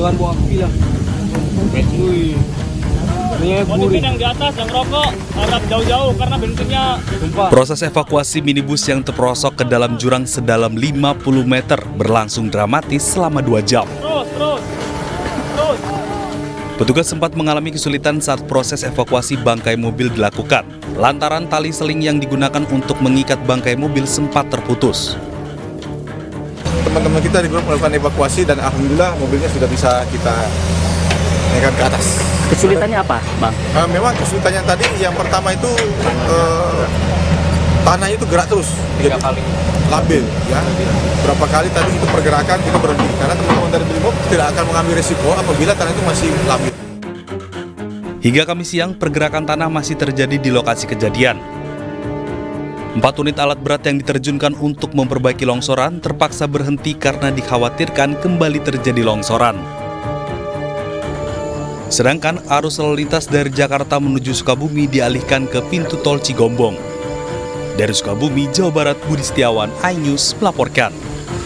dengan bawa api lah. Wih. Mungkin yang di atas yang rokok harap jauh-jauh karena bensinnya tumpah. Proses evakuasi minibus yang terperosok ke dalam jurang sedalam 50 meter berlangsung dramatis selama 2 jam. Terus. Petugas sempat mengalami kesulitan saat proses evakuasi bangkai mobil dilakukan, lantaran tali seling yang digunakan untuk mengikat bangkai mobil sempat terputus. Teman-teman kita di grup melakukan evakuasi dan alhamdulillah mobilnya sudah bisa kita naikkan ke atas. Kesulitannya apa, Bang? Memang kesulitannya tadi yang pertama itu tanahnya itu gerak terus, 3 kali labil ya. Berapa kali tadi itu pergerakan kita berhenti karena teman-teman dari Brimob tidak akan mengambil risiko apabila tanah itu masih labil. Hingga Kamis siang, pergerakan tanah masih terjadi di lokasi kejadian. 4 unit alat berat yang diterjunkan untuk memperbaiki longsoran terpaksa berhenti karena dikhawatirkan kembali terjadi longsoran. Sedangkan arus lalu lintas dari Jakarta menuju Sukabumi dialihkan ke pintu tol Cigombong. Dari Sukabumi, Jawa Barat, Budi Setiawan, iNews melaporkan.